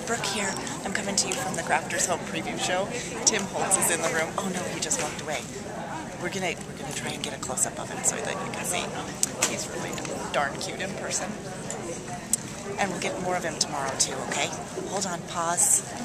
Brooke here. I'm coming to you from the Crafters Home preview show. Tim Holtz is in the room. Oh no, he just walked away. We're gonna try and get a close-up of him so that you can see. He's really darn cute in person. And we'll get more of him tomorrow too, okay? Hold on, pause.